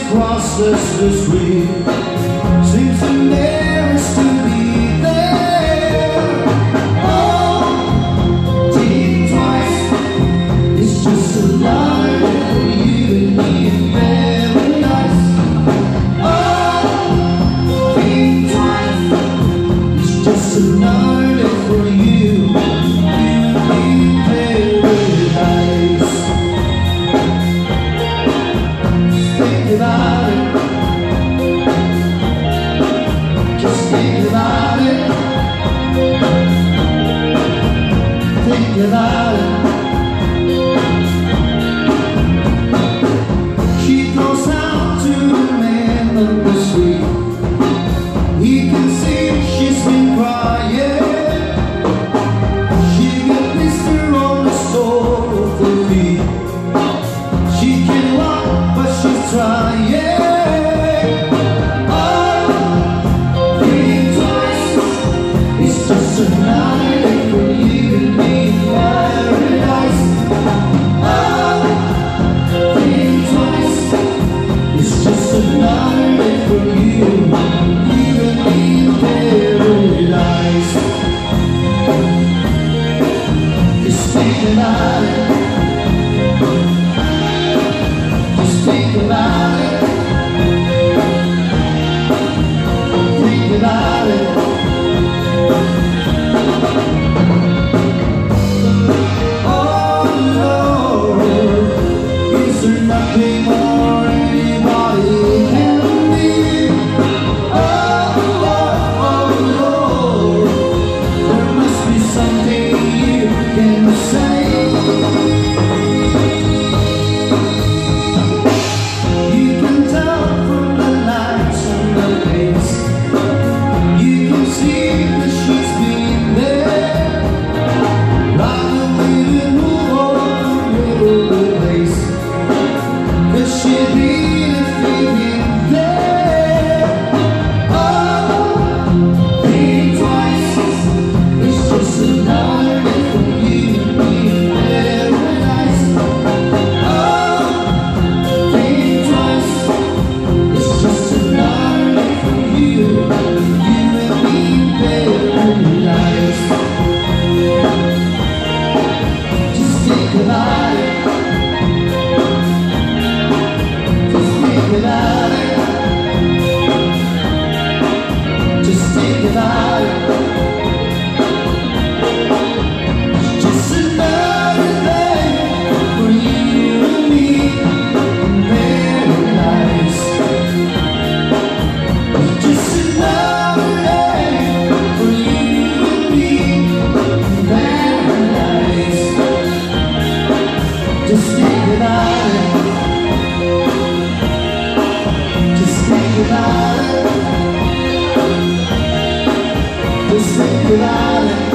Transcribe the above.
crosses the street. Seems the nearest to be there. Oh, think twice. It's just a line for you and me in paradise. Oh, think twice. It's just a line for you and me in paradise. Think about it. Just think about it. Think about it. She goes out to the man on the street. He can see she's been crying. She got blister on the sole of her feet. She can walk, but she's trying. Just a night for you and me in paradise. Oh, think twice. It's just a night for you and me in paradise. Just think about it. Just think about it. Think about it. Nothing more anybody can be. Oh, Lord, there must be something you can say. You can tell from the lights on the face. You can see that she's been there. Right away to move on to the place. She really feeling there. Oh, think twice. It's just another day for you and me in paradise. Oh, think twice. It's just another day for you and me in paradise. Just think about it. About it. Just think about it. Just another day for you and me in paradise. Just another day for you and me in paradise. Just think about it. Think about it. Just think about it.